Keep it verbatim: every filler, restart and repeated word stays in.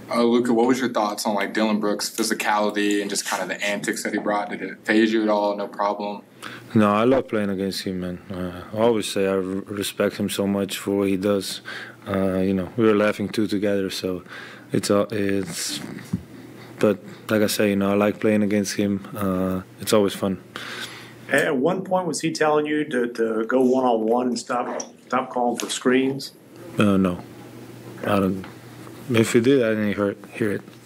Uh, Luka, what was your thoughts on like Dillon Brooks' physicality and just kind of the antics that he brought? Did it phase you at all? No problem. No, I love playing against him, man. Uh, I always say I r- respect him so much for what he does. Uh, you know, we were laughing too together, so it's uh, it's. But like I say, you know, I like playing against him. Uh, it's always fun. At one point, was he telling you to, to go one on one and stop stop calling for screens? Uh, no, I don't. If he did, I didn't hear it. Hear it.